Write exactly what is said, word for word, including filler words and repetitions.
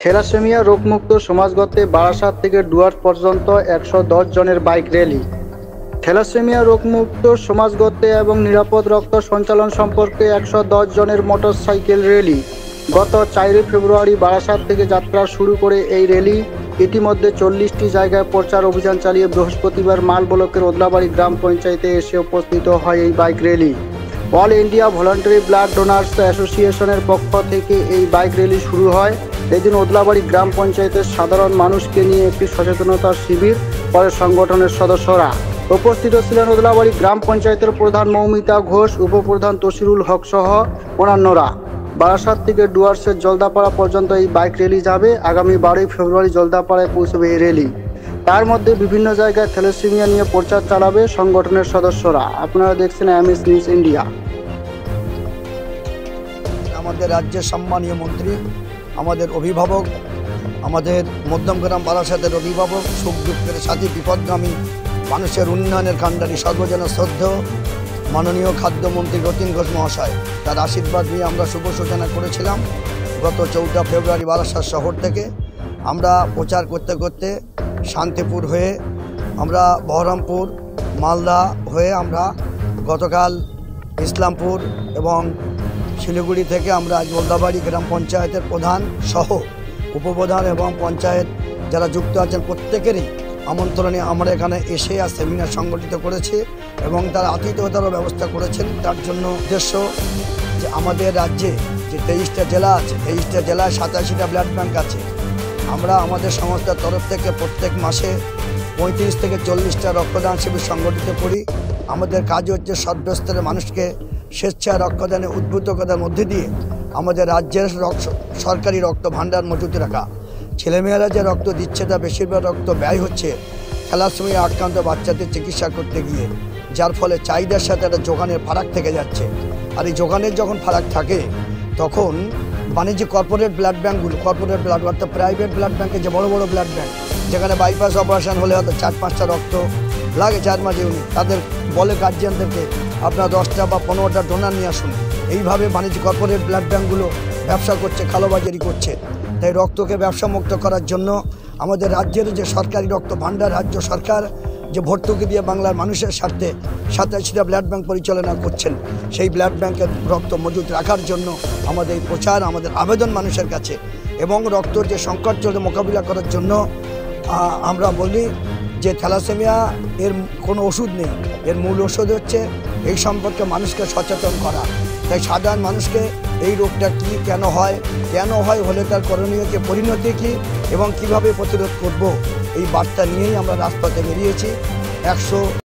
Thalassaemia রোগমুক্ত সমাজ গড়তে বারাসাত থেকে ডুয়ার্স পর্যন্ত একশো দশ জনের বাইক র্যালি। থ্যালাসেমিয়া রোগমুক্ত সমাজ গড়তে এবং নিরাপদ রক্ত সঞ্চালন সম্পর্কে একশো দশ জনের মোটরসাইকেল র্যালি গত চারই ফেব্রুয়ারি বারাসাত থেকে যাত্রা শুরু করে এই র্যালি ইতিমধ্যে চল্লিশটি জায়গায় প্রচার অভিযান চালিয়ে বৃহস্পতিবার মাল ব্লকের ওদলাবাড়ি গ্রাম পঞ্চায়েতে এসে উপস্থিত হয় এই bike rally. All India voluntary blood donors অ্যাসোসিয়েশনের পক্ষ থেকে এই বাইক র্যালি শুরু হয়। এদিন ওদলাবাড়ি গ্রাম পঞ্চায়েতের সাধারণ মানুষকে নিয়ে একটি সচেতনতা শিবির করে সংগঠনের সদস্যরা। উপস্থিত ছিলেন ওদলাবাড়ি গ্রাম পঞ্চায়েতের প্রধান মৌমিতা ঘোষ, উপপ্রধান তসিরুল হক সহ অন্যান্যরা। বারাসাত থেকে ডুয়ার্সের জলদাপাড়া পর্যন্ত এই বাইক র্যালি যাবে। আগামী বারোই ফেব্রুয়ারি জলদাপাড়ায় পৌঁছবে এই র্যালি। তার মধ্যে বিভিন্ন জায়গায় থ্যালাসেমিয়া নিয়ে প্রচার চালাবে সংগঠনের সদস্যরা। আপনারা দেখছেন এমএস নিউজ ইন্ডিয়া। আমাদের রাজ্যের সম্মানীয় মন্ত্রী, আমাদের অভিভাবক, আমাদের মধ্যমগ্রাম বারাসাতের অভিভাবক, সুখ দুঃখের সাথী, বিপদগামী মানুষের উন্নয়নের কাণ্ডারি, সর্বজন শ্রদ্ধেয় মাননীয় খাদ্যমন্ত্রী রতিন ঘোষ মহাশয়, তার আশীর্বাদ নিয়ে আমরা শুভ সূচনা করেছিলাম। গত চৌঠা ফেব্রুয়ারি বারাসাত শহর থেকে আমরা প্রচার করতে করতে শান্তিপুর হয়ে আমরা বহরমপুর, মালদা হয়ে আমরা গতকাল ইসলামপুর এবং শিলিগুড়ি থেকে আমরা আজ ওদলাবাড়ি গ্রাম পঞ্চায়েতের প্রধান সহ উপপ্রধান এবং পঞ্চায়েত যারা যুক্ত আছেন প্রত্যেকেরই আমন্ত্রণে আমরা এখানে এসে আর সেমিনার সংগঠিত করেছি এবং তার আতিথেয়তারও ব্যবস্থা করেছেন। তার জন্য উদ্দেশ্য যে আমাদের রাজ্যে যে তেইশটা জেলা আছে, তেইশটা জেলায় সাতাশিটা ব্লাড ব্যাঙ্ক আছে। আমরা আমাদের সংস্থার তরফ থেকে প্রত্যেক মাসে পঁয়ত্রিশ থেকে চল্লিশটা রক্তদান শিবির সংগঠিত করি। আমাদের কাজ হচ্ছে সর্বস্তরের মানুষকে স্বেচ্ছায় রক্তদানে উদ্বুদ্ধ করার মধ্যে দিয়ে আমাদের রাজ্যের সরকারি রক্ত ভাণ্ডার মজুত রাখা। ছেলেমেয়েরা যে রক্ত দিচ্ছে তা বেশিরভাগ রক্ত ব্যয় হচ্ছে থ্যালাসেমিয়া আক্রান্ত বাচ্চাদের চিকিৎসা করতে গিয়ে, যার ফলে চাহিদার সাথে একটা যোগানের ফারাক থেকে যাচ্ছে। আর এই যোগানের যখন ফারাক থাকে তখন বাণিজ্যিক কর্পোরেট ব্লাড ব্যাঙ্কগুলো, কর্পোরেট ব্লাড অর্থাৎ প্রাইভেট ব্লাড ব্যাঙ্কে যে বড় বড় ব্লাড ব্যাঙ্ক, যেখানে বাইপাস অপারেশন হলে হয়তো চার পাঁচটা রক্ত লাগে চার মাসে, উনি তাদের বলে গার্জিয়ানদেরকে আপনারা দশটা বা পনেরোটা ডোনার নিয়ে আসুন। এইভাবে বাণিজ্যিক কর্পোরেট ব্লাড ব্যাঙ্কগুলো ব্যবসা করছে, কালোবাজারি করছে। তাই রক্তকে ব্যবসামুক্ত করার জন্য আমাদের রাজ্যের যে সরকারি রক্ত ভাণ্ডার, রাজ্য সরকার যে ভর্তুকি দিয়ে বাংলার মানুষের স্বার্থে সাতাশিটা ব্লাড ব্যাঙ্ক পরিচালনা করছেন, সেই ব্লাড ব্যাঙ্কের রক্ত মজুত রাখার জন্য আমাদের এই প্রচার, আমাদের আবেদন মানুষের কাছে। এবং রক্তর যে সংকট চলছে মোকাবিলা করার জন্য আমরা বলি যে থ্যালাসেমিয়া এর কোনো ওষুধ নেই, এর মূল ওষুধ হচ্ছে এই সম্পর্কে মানুষকে সচেতন করা। তাই সাধারণ মানুষকে এই রোগটা কী, কেন হয়, কেন হয়, হলে তার করণীয় কি, পরিণতি কী এবং কিভাবে প্রতিরোধ করব, এই বার্তা নিয়েই আমরা রাজপথে বেরিয়েছি। একশো